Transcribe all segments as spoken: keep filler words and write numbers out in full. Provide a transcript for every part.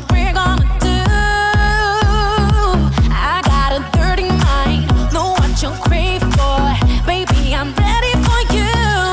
we're gonna do. I got a dirty mind, know what you crave for. Baby, I'm ready for you.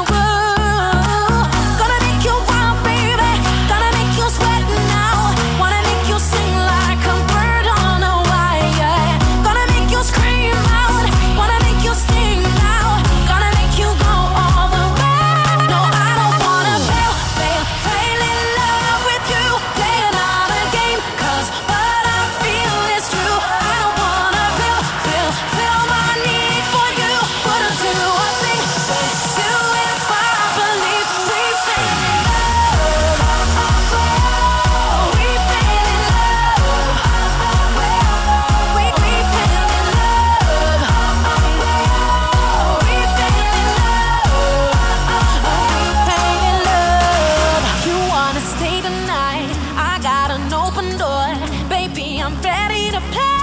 Gonna make you wild, baby. Gonna make you sweat now. Wanna make you sing like a bird on a wire. Gonna make you scream out. Wanna make you sing now. Gonna make you go all the way. No, I don't wanna fail, fail, fail in love with you. Playing out a game, 'cause what I feel is true. I don't wanna feel, feel, feel my need for you. Wouldn't do a thing with you if I believe we fell in love. We fell in love. We, we fell in love. We fell in love. We fell in love. You wanna stay tonight? I got an open door. Baby, I'm ready to play.